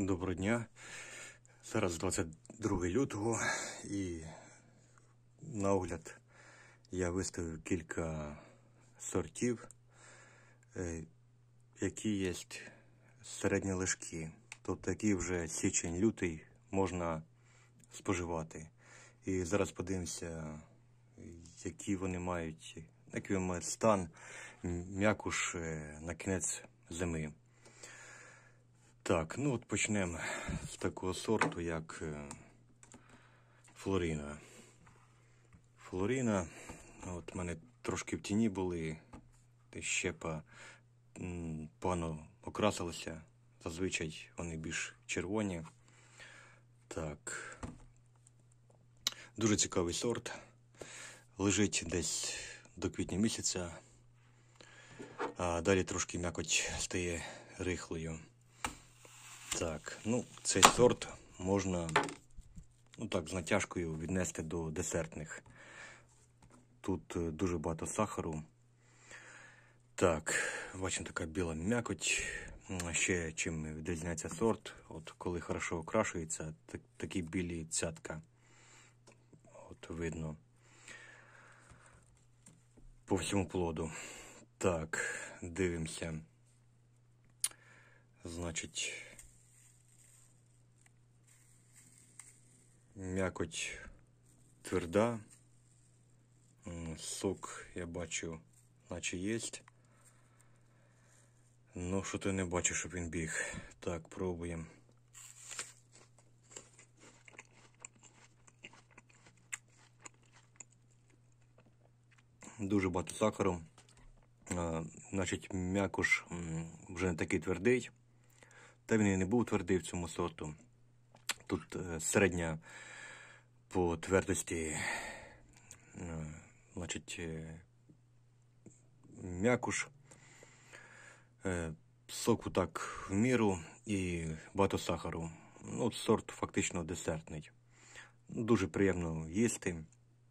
Доброго дня. Зараз 22 лютого і на огляд я виставив кілька сортів, які є середні лишки. Тобто, які вже січень-лютий можна споживати. І зараз подивимося, який вони мають стан, м'якуш на кінець зими. Так, ну от почнемо з такого сорту, як Флоріна. Флоріна, от в мене трошки в тіні були, щепа погано окрасилася, зазвичай вони більш червоні. Так, дуже цікавий сорт, лежить десь до квітня місяця, а далі трошки м'якоть стає рихлою. Так, ну цей сорт можна, з натяжкою віднести до десертних. Тут дуже багато сахару. Так, бачимо, така біла м'якоть. Ще чим відрізняється сорт, от коли хорошо окрашується, такі білі цятка. От видно по всьому плоду. Так, дивимося. Значить, м'якоть тверда, сок, я бачу, наче є. Ну, що ти не бачиш, щоб він біг. Так, пробуємо. Дуже багато сахару. Значить, м'якуш вже не такий твердий. Та він і не був твердий в цьому сорту. Тут середня по твердості, значить, м'якуш, соку так в міру і багато сахару. Ну, сорт фактично десертний. Дуже приємно їсти.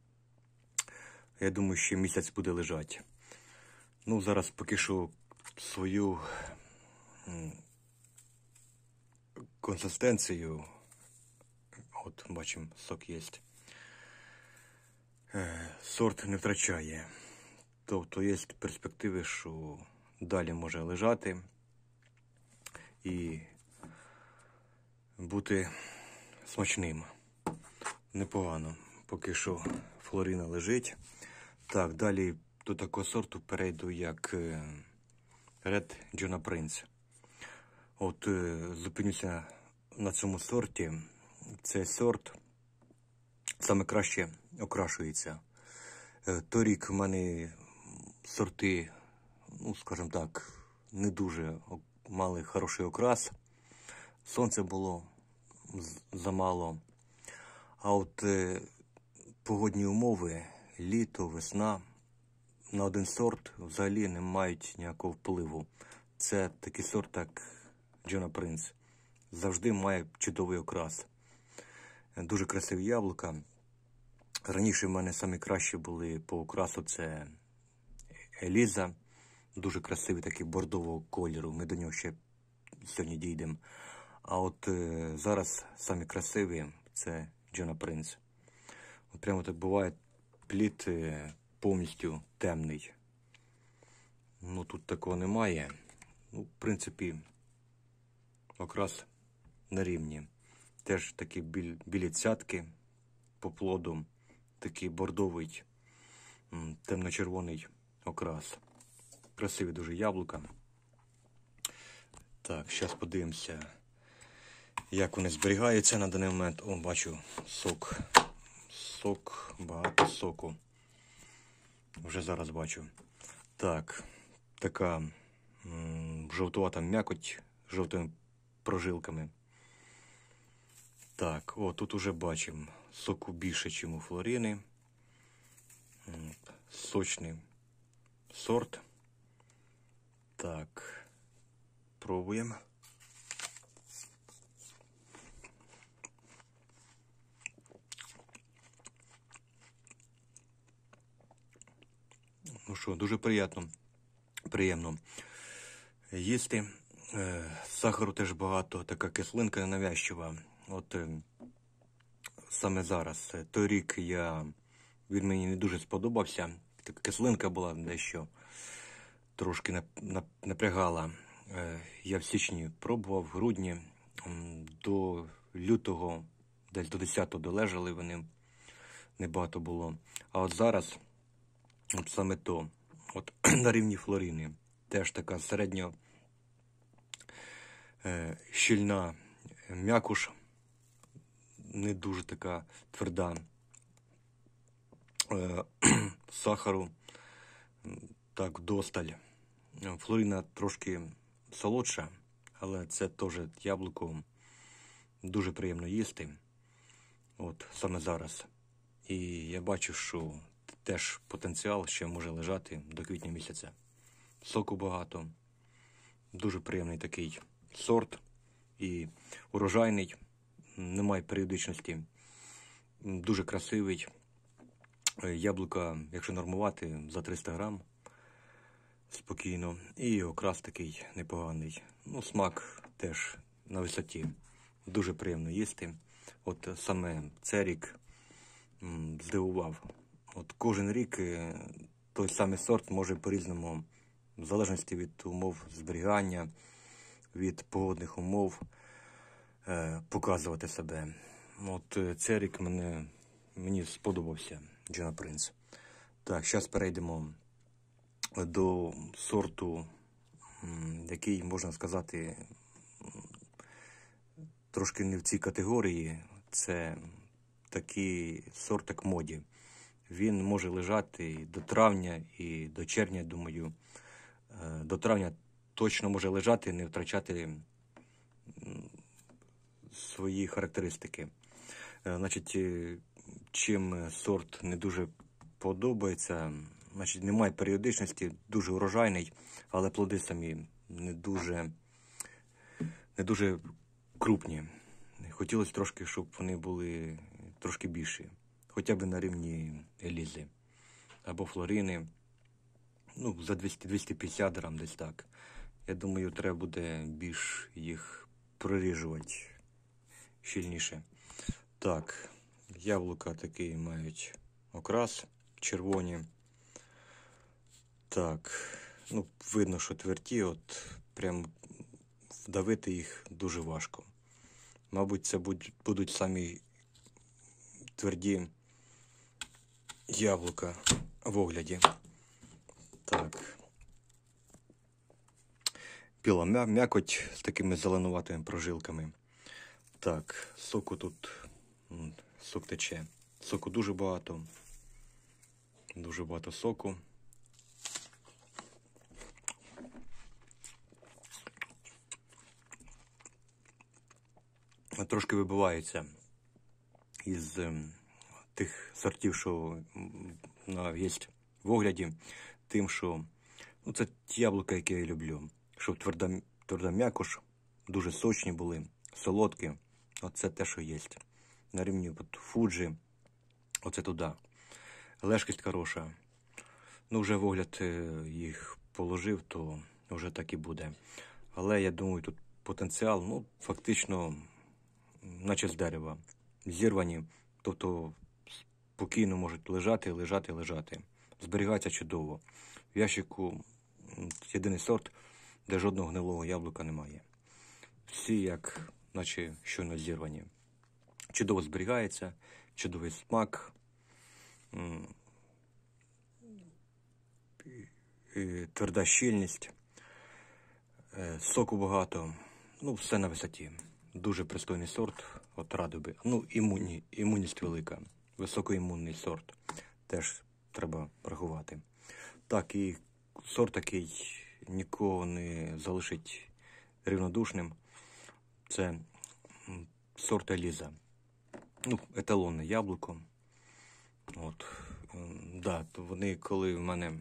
Я думаю, ще місяць буде лежати. Ну, зараз поки що свою консистенцію. От, бачимо, сок є. Сорт не втрачає. Тобто є перспективи, що далі може лежати і бути смачним. Непогано. Поки що Флоріна лежить. Так, далі до такого сорту перейду, як Red Jona Prince. От, зупинюся на цьому сорті. Цей сорт саме краще окрашується. Торік в мене сорти, скажімо так, не дуже мали хороший окрас. Сонце було замало. А от погодні умови, літо, весна, на один сорт взагалі не мають ніякого впливу. Це такий сорт, як Jona Prince. Завжди має чудовий окрас. Дуже красиві яблука. Раніше в мене самі кращі були по окрасу, це Еліза. Дуже красивий, такий бордового кольору. Ми до нього ще сьогодні дійдемо. А от зараз самі красиві це Jona Prince. От прямо так буває, плід повністю темний. Ну, тут такого немає. Ну, в принципі, окрас на рівні. Теж такі білі цятки по плоду, такий бордовий, темно-червоний окрас. Красиві дуже яблука. Так, зараз подивимося, як вони зберігаються на даний момент. О, бачу, сок. Сок, багато соку. Вже зараз бачу. Так, така жовтувата м'якоть з жовтими прожилками. Так, о, тут уже бачимо соку більше, ніж у Флоріни. Сочний сорт. Так, пробуємо. Ну що, дуже приємно їсти. Сахару теж багато, така кислинка ненавязчива. От саме зараз. Той рік він мені не дуже сподобався. Така кислинка була дещо, трошки напрягала. Я в січні пробував, в грудні, до лютого, десь до 10-го долежали вони, небагато було. А от зараз, от саме то, от на рівні флорини, теж така середньо щільна м'якуш, не дуже така тверда, сахару так вдосталь. Флорина трошки солодша, але це теж яблуко дуже приємно їсти, от саме зараз. І я бачу, що теж потенціал ще може лежати до квітня місяця. Соку багато, дуже приємний такий сорт і урожайний, немає періодичності, дуже красивий. Яблука, якщо нормувати, за 300 грам спокійно. І окрас такий непоганий. Ну, смак теж на висоті. Дуже приємно їсти. От саме цей рік здивував. От кожен рік той самий сорт може по-різному, в залежності від умов зберігання, від погодних умов, показувати себе. От цей рік мені сподобався Джона Принц. Так, зараз перейдемо до сорту, який, можна сказати, трошки не в цій категорії. Це такий сорт, як моді. Він може лежати і до травня, і до червня, думаю. До травня точно може лежати, не втрачати свої характеристики. Значить, чим сорт не дуже подобається, значить, немає періодичності, дуже урожайний, але плоди самі не дуже крупні. Хотілося трошки, щоб вони були трошки більші, хоча б на рівні Елізи або Флорини, ну, за 200-250 грам десь так. Я думаю, треба буде більш їх проріжувати щільніше. Так, яблука такі мають окрас, червоні. Так, ну, видно, що тверді, от прям вдавити їх дуже важко. Мабуть, це будуть самі тверді яблука в огляді. Так. Біла м'якоть з такими зеленуватими прожилками. Так, соку тут, сок тече. Соку дуже багато. Дуже багато соку. Трошки вибивається із тих сортів, що є в огляді, тим, що це ті яблука, які я люблю. Щоб тверда м'якош, дуже сочні були, солодкі. Оце те, що є. На рівні Фуджі, оце туди. Лежкість хороша. Ну, вже в огляд їх положив, то вже так і буде. Але я думаю, тут потенціал, ну, фактично, наче з дерева. Зірвані, тобто спокійно можуть лежати. Зберігається чудово. В ящику єдиний сорт, де жодного гнилого яблука немає. Всі як, наче щойно зірвані. Чудово зберігається, чудовий смак, тверда щільність, соку багато, ну, все на висоті. Дуже пристойний сорт, от радий би. Ну, імунність велика, високоімунний сорт, теж треба врахувати. Так, і сорт такий нікого не залишить рівнодушним. Це сорт Еліза. Ну, еталонне яблуко. От, да, то вони, коли в мене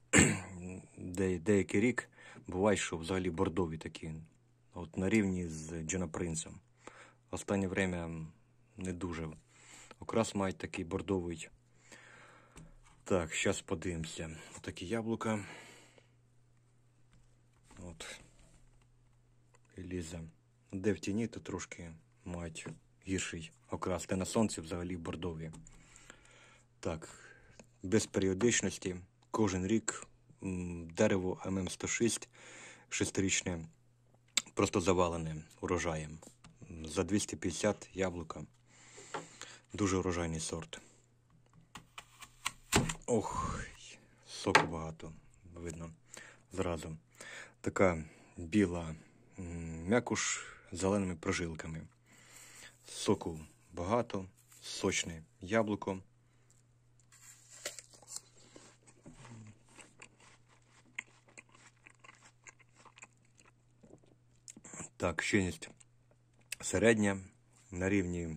деякий рік, буває, що взагалі бордові такі. От на рівні з Джона Принцем. Останнє время не дуже. Окрас мають такий бордовий. Так, зараз подивимося. Ось такі яблука. От. лізе. Де в тіні, то трошки мають гірший окрас. Та на сонці взагалі бордові. Так, без періодичності. Кожен рік дерево ММ106 шестирічне просто завалене урожаєм. За 250 яблука. Дуже урожайний сорт. Ох, соку багато, видно зразу. Така біла м'якуш з зеленими прожилками. Соку багато, сочне яблуко. Так, щільність середня, на рівні,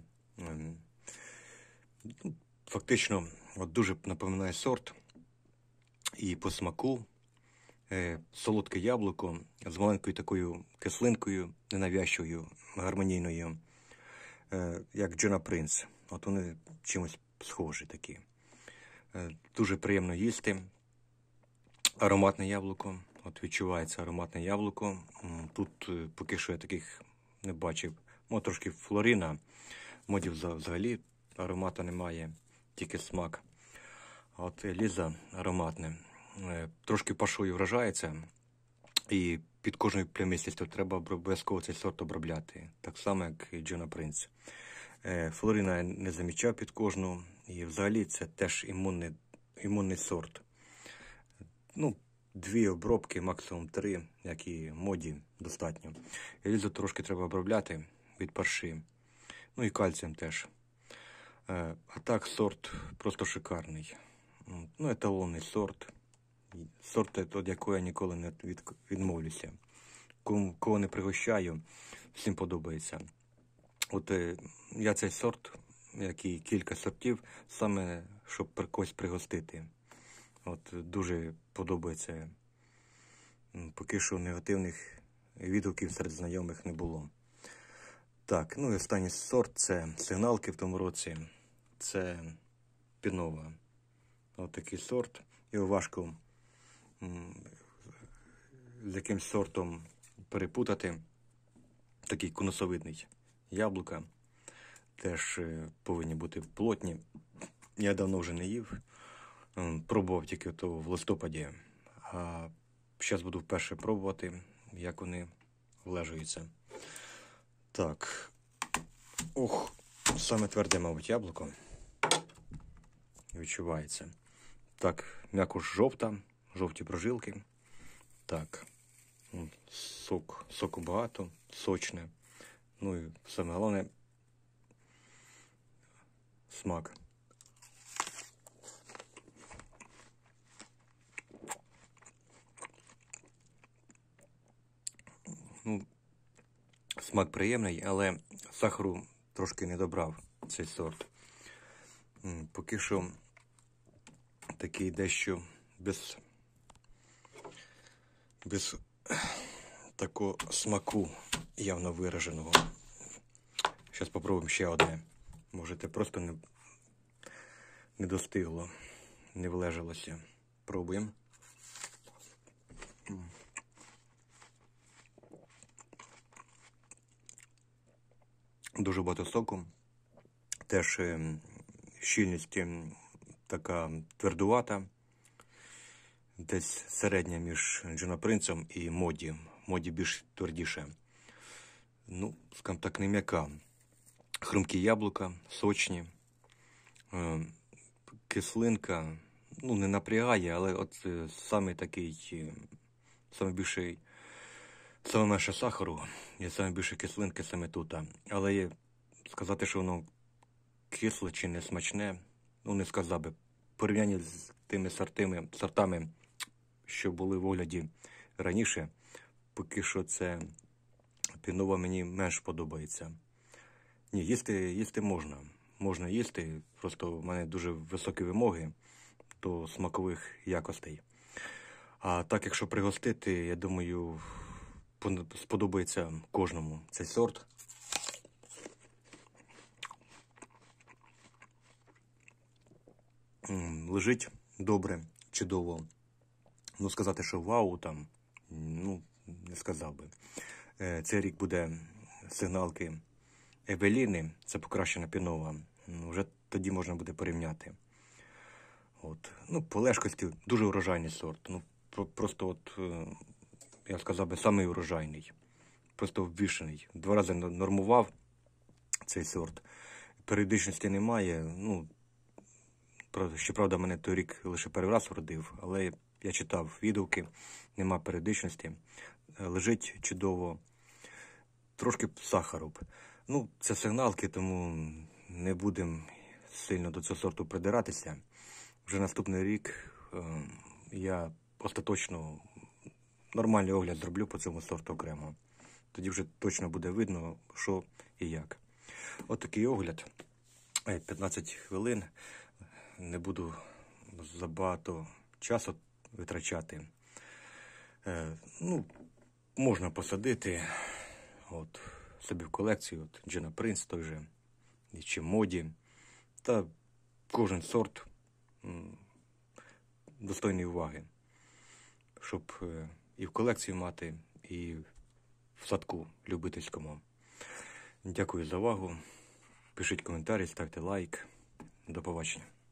фактично, от дуже напоминає сорт. І по смаку солодке яблуко з маленькою такою кислинкою, ненавязчивою, гармонійною, як Джона Принц. От вони чимось схожі такі. Дуже приємно їсти. Ароматне яблуко. От відчувається ароматне яблуко. Тут поки що я таких не бачив. Трошки флорина. Модів взагалі аромата немає, тільки смак. А от ліза ароматне. Трошки пашою вражається. І під кожною плямистістю треба обов'язково цей сорт обробляти. Так само, як і Джона Принц. Флорина я не замічав під кожну. І взагалі це теж імунний сорт. 2 обробки, максимум 3, як і моді, достатньо. Лізу трошки треба обробляти від парші. І кальцієм теж. А так сорт просто шикарний. Еталонний сорт. Сорт, від якого я ніколи не відмовлюся. Кого не пригощаю, всім подобається. От я цей сорт, як і кілька сортів, саме щоб когось пригостити. От дуже подобається. Поки що негативних відгуків серед знайомих не було. Так, і останній сорт – це сигналки в тому році. Це Пінова. От такий сорт. Його важко з якимсь сортом перепутати. Такий конусовидний яблука. Теж повинні бути плотні. Я давно вже не їв. Пробував тільки в листопаді. А зараз буду вперше пробувати, як вони влежуються. Так. Саме тверде, мабуть, яблуко. Відчувається. Так, м'якуш жовта, жовті прожилки. Так. Соку багато, сочне. І саме головне смак. Смак приємний, але сахару трошки не добрав цей сорт. Поки що такий дещо без такого смаку явно вираженого. Зараз спробуємо ще одне. Може, це просто не достигло, не влежилося. Пробуємо. Дуже багато соку. Теж щільність така твердувата. Десь середня між Джона Принцем і Моді. Моді більш твердіше. Скажімо так, не м'яка. Хрумкі яблука, сочні. Кислинка, не напрягає, але от саме такий, саме менше сахару і саме більше кислинки саме тут. Але сказати, що воно кисле чи не смачне, не сказав би. В порівнянні з тими сортами, що були в огляді раніше, поки що це Пінова мені менш подобається. Ні, їсти можна. Можна їсти, просто в мене дуже високі вимоги до смакових якостей. А так, якщо пригостити, я думаю, сподобається кожному цей сорт. Лежить добре, чудово. Сказати, що вау там, не сказав би. Цей рік буде сигналки Евеліни, це покращена пінова. Вже тоді можна буде порівняти. От. Ну, по лежкості дуже урожайний сорт. Ну, просто от, я сказав би, самий урожайний. Просто вбішений. 2 рази нормував цей сорт. Періодичності немає. Ну, щоправда, мене той рік лише перший раз вродив, але я читав відгуки, нема періодичності. Лежить чудово. Трошки сахару. Ну, це сигналки, тому не будемо сильно до цього сорту придиратися. Вже наступний рік я остаточно нормальний огляд зроблю по цьому сорту окремо. Тоді вже точно буде видно, що і як. От такий огляд. 15 хвилин. Не буду забагато часу витрачати. Ну, можна посадити от, собі в колекцію. От, Джина Принц той же, чи Моді. Та кожен сорт достойний уваги. Щоб і в колекцію мати, і в садку любительському. Дякую за увагу. Пишіть коментарі, ставте лайк. До побачення.